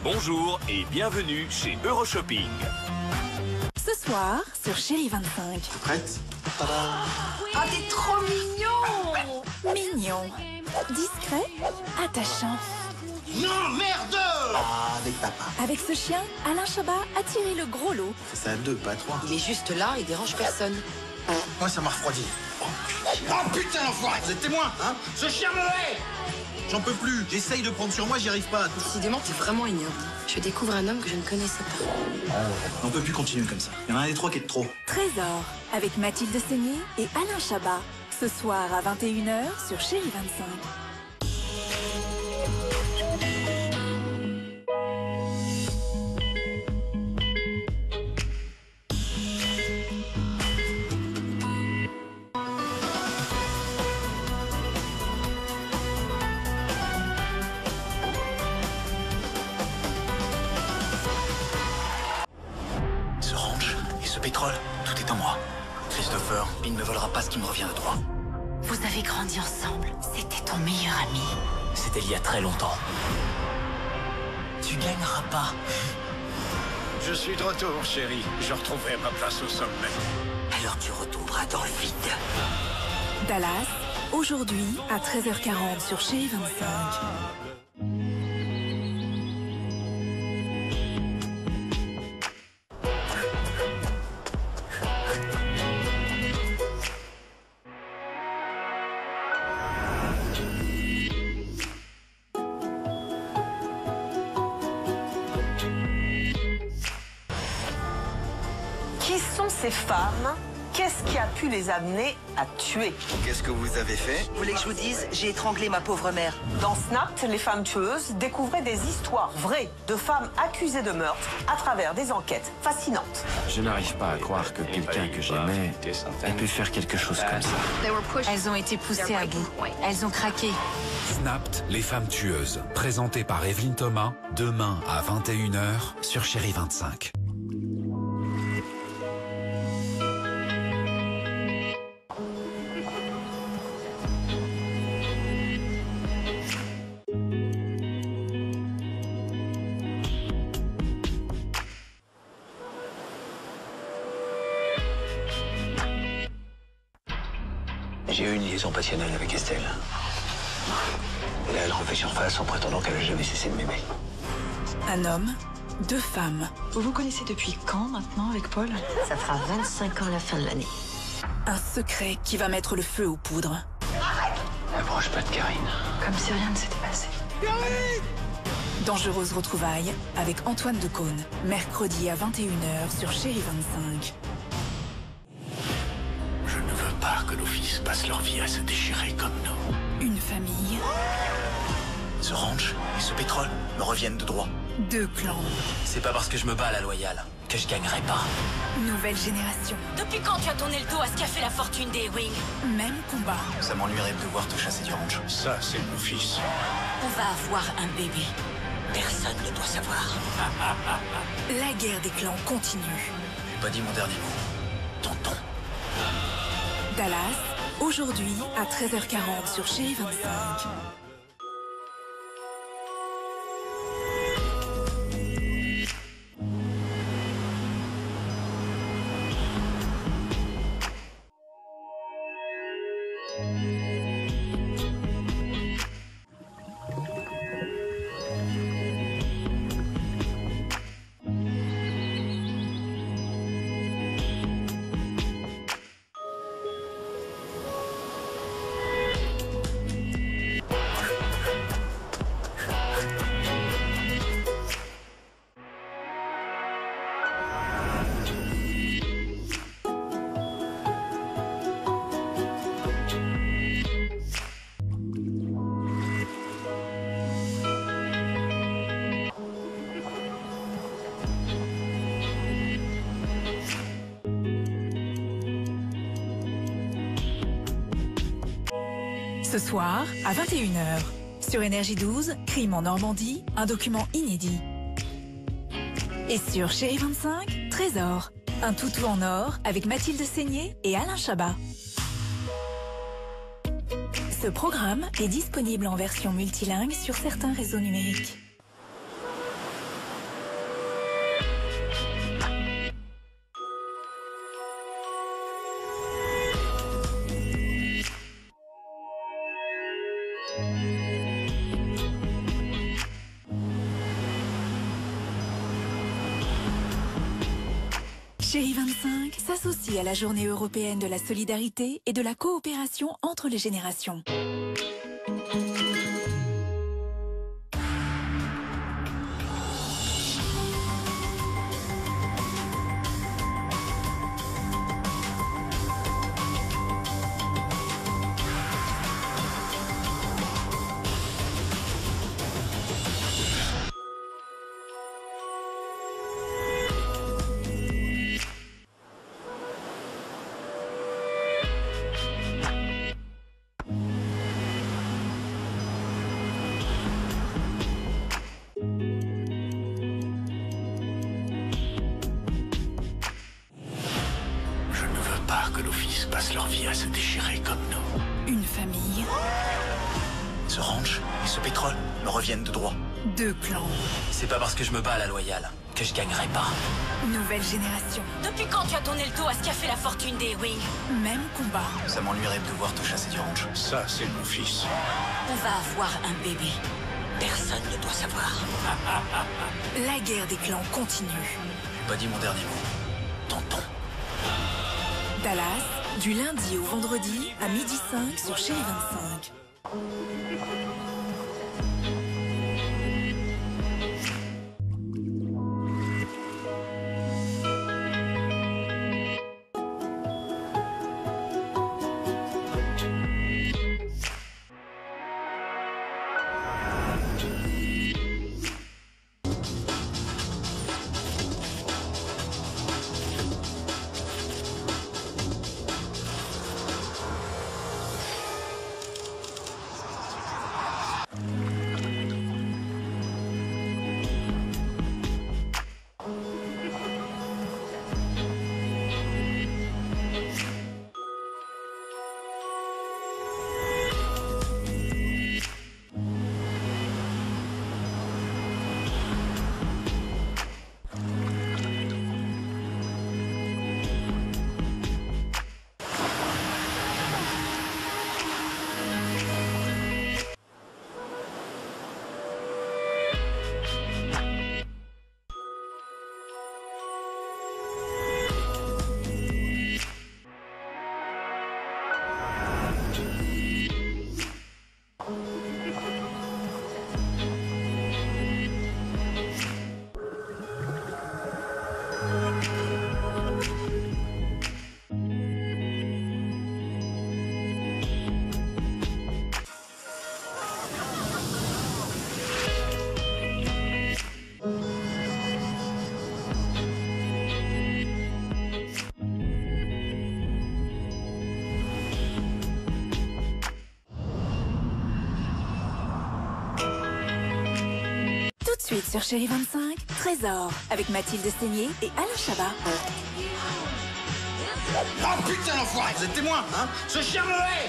Bonjour et bienvenue chez Euroshopping. Ce soir, sur Chérie 25. T'es prête? Tada! Ah, t'es trop mignon! Mignon, discret, attachant. Non, merde! Ah, avec papa. Avec ce chien, Alain Chabat a tiré le gros lot. C'est ça à deux, pas à trois. Il est juste là, il dérange personne. Moi, ça m'a refroidi. Oh putain, l'enfoiré! Vous êtes témoin, hein? Ce chien me hait! J'en peux plus. J'essaye de prendre sur moi, j'y arrive pas. Décidément, t'es vraiment ignoble. Je découvre un homme que je ne connaissais pas. On peut plus continuer comme ça. Il y en a un des trois qui est de trop. Trésor, avec Mathilde Seigné et Alain Chabat. Ce soir à 21 h sur Chérie 25. Pétrole, tout est en moi. Christopher, il ne me volera pas ce qui me revient de droit. Vous avez grandi ensemble. C'était ton meilleur ami. C'était il y a très longtemps. Tu gagneras pas. Je suis de retour, chérie. Je retrouverai ma place au sommet. Alors tu retomberas dans le vide. Dallas, aujourd'hui à 13 h 40 sur Chérie 25. Qui sont ces femmes? Qu'est-ce qui a pu les amener à tuer? Qu'est-ce que vous avez fait? Vous voulez que je vous dise? J'ai étranglé ma pauvre mère. Dans Snapped, les femmes tueuses découvraient des histoires vraies de femmes accusées de meurtre à travers des enquêtes fascinantes. Je n'arrive pas à croire que quelqu'un que j'aimais ait pu faire quelque chose comme ça. Elles ont été poussées à bout. Elles ont craqué. Snapped, les femmes tueuses, présenté par Evelyne Thomas, demain à 21 h sur Chérie 25. J'ai eu une liaison passionnelle avec Estelle. Et là, elle refait surface en prétendant qu'elle n'a jamais cessé de m'aimer. Un homme, deux femmes. Vous vous connaissez depuis quand maintenant avec Paul? Ça fera 25 ans la fin de l'année. Un secret qui va mettre le feu aux poudres. N'approche pas de Karine. Comme si rien ne s'était passé. Dangereuse retrouvaille avec Antoine Decaune. Mercredi à 21 h sur Chérie 25. Je ne veux pas que nos fils passent leur vie à se déchirer comme nous. Une famille, Ce ranch et ce pétrole me reviennent de droit. deux clans, C'est pas parce que je me bats à la loyale que je gagnerai pas. nouvelle génération, Depuis quand tu as tourné le dos à ce qui a fait la fortune des Wings? même combat. Ça m'ennuierait de devoir te chasser du ranch. Ça, c'est mon fils. On va avoir un bébé. Personne ne doit savoir. La guerre des clans continue. J'ai pas dit mon dernier mot. Tonton. Dallas, aujourd'hui à 13 h 40 sur Chérie 25. Ce soir, à 21 h, sur Énergie 12, Crime en Normandie, un document inédit. Et sur Chérie 25, Trésor, un toutou en or avec Mathilde Seigné et Alain Chabat. Ce programme est disponible en version multilingue sur certains réseaux numériques. Chérie 25 s'associe à la Journée européenne de la solidarité et de la coopération entre les générations. Que nos fils passent leur vie à se déchirer comme nous. Une famille. Ce ranch et ce pétrole me reviennent de droit. 2 clans. C'est pas parce que je me bats à la loyale que je gagnerai pas. Nouvelle génération. Depuis quand tu as tourné le dos à ce qui a fait la fortune des Wing? Même combat. Ça m'ennuierait de devoir te chasser du ranch. Ça, c'est mon fils. On va avoir un bébé. Personne ne doit savoir. La guerre des clans continue. J'ai pas dit mon dernier mot. Tonton. Dallas, du lundi au vendredi à 12h05 sur Chérie 25. Suite sur Chérie 25, Trésor, avec Mathilde Seigné et Alain Chabat. Oh putain l'enfoiré, vous êtes témoin, hein? Ce chien me hait!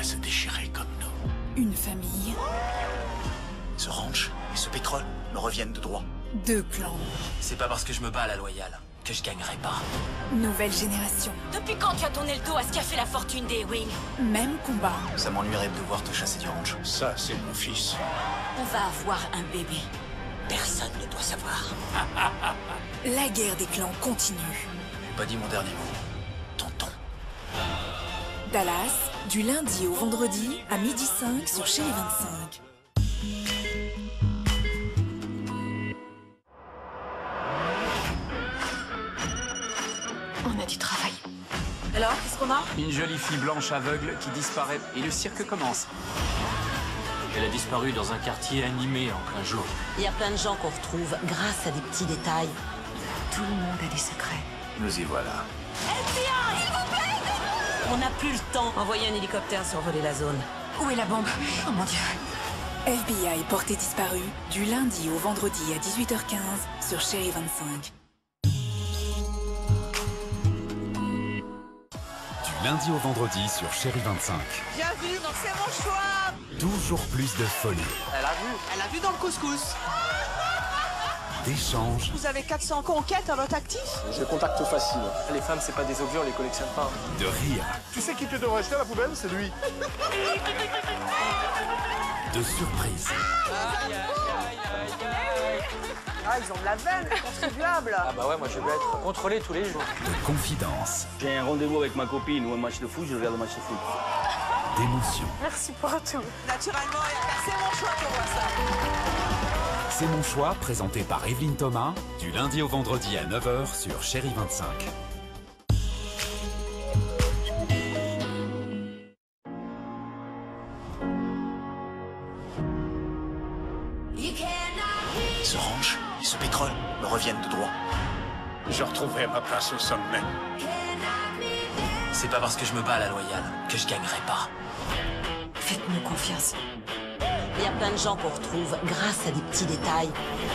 se déchirer comme nous. Une famille. Ce ranch et ce pétrole me reviennent de droit. 2 clans. C'est pas parce que je me bats à la loyale que je gagnerai pas. Nouvelle génération. Depuis quand tu as tourné le dos à ce qui a fait la fortune des Wing? Même combat. Ça m'ennuierait de devoir te chasser du ranch. Ça, c'est mon fils. On va avoir un bébé. Personne ne doit savoir. La guerre des clans continue. J'ai pas dit mon dernier mot. Tonton. Dallas, du lundi au vendredi à 12h05 sur Chérie 25. On a du travail. Alors, qu'est-ce qu'on a? Une jolie fille blanche aveugle qui disparaît et le cirque commence. Elle a disparu dans un quartier animé en plein jour. Il y a plein de gens qu'on retrouve grâce à des petits détails. Tout le monde a des secrets. Nous y voilà. On n'a plus le temps. Envoyez un hélicoptère survoler la zone. Où est la bombe? Oh mon Dieu. FBI porté disparu du lundi au vendredi à 18h15 sur Chérie 25. Du lundi au vendredi sur Chérie 25. Bien vu, donc c'est mon choix. Toujours plus de folie, Elle a vu dans le couscous. d'échanges, Vous avez 400 conquêtes à votre actif? Je contacte facile. Les femmes, c'est pas des objets, on les collectionne pas. de rire, Tu sais qui tu devrais jeter à la poubelle? C'est lui. de surprises. Ah, ils ont de la veine, les contribuables. Ah bah ouais, moi je veux être contrôlé tous les jours. De confidences, J'ai un rendez-vous avec ma copine ou un match de foot, je regarde le match de foot. d'émotions. Merci pour tout. Naturellement, c'est mon choix pour moi, ça. C'est mon choix, présenté par Evelyne Thomas, du lundi au vendredi à 9h sur Chérie 25. Ce ranch et ce pétrole me reviennent de droit. Je retrouverai ma place au sommet. C'est pas parce que je me bats à la loyale que je gagnerai pas. Faites-nous confiance. Il y a plein de gens qu'on retrouve grâce à des petits détails.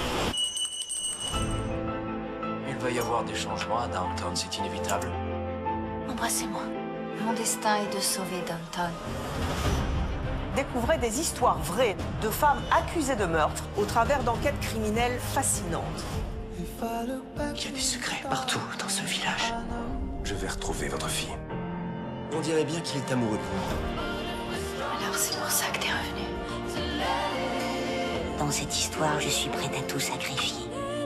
Il va y avoir des changements à Downtown, c'est inévitable. Embrassez-moi. Mon destin est de sauver Downton. Découvrez des histoires vraies de femmes accusées de meurtre au travers d'enquêtes criminelles fascinantes. Il y a des secrets partout dans ce village. Je vais retrouver votre fille. On dirait bien qu'il est amoureux de vous. Alors c'est pour ça que t'es revenu. Dans cette histoire, je suis prête à tout sacrifier.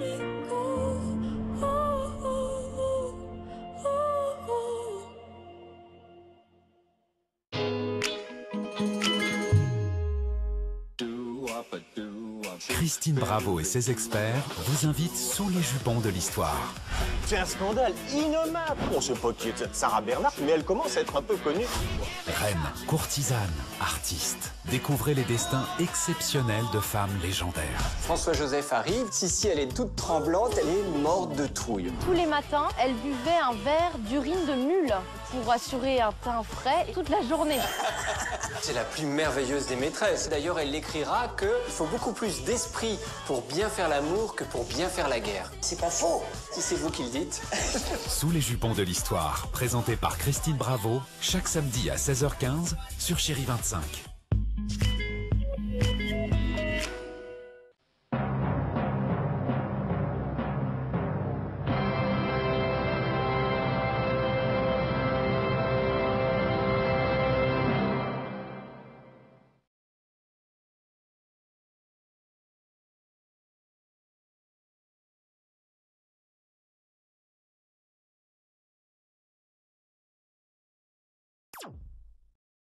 Christine Bravo et ses experts vous invitent sous les jupons de l'histoire. C'est un scandale innommable. On sait pas qui est Sarah Bernhardt, mais elle commence à être un peu connue. Reine, courtisane, artiste. Découvrez les destins exceptionnels de femmes légendaires. François-Joseph arrive. Sissi, elle est toute tremblante, elle est morte de trouille. Tous les matins, elle buvait un verre d'urine de mule pour assurer un teint frais toute la journée. C'est la plus merveilleuse des maîtresses. D'ailleurs, elle l'écrira qu'il faut beaucoup plus d'esprit pour bien faire l'amour que pour bien faire la guerre. C'est pas faux, si c'est vous qui le dites. Sous les jupons de l'histoire, présenté par Christine Bravo, chaque samedi à 16h15 sur Chérie 25.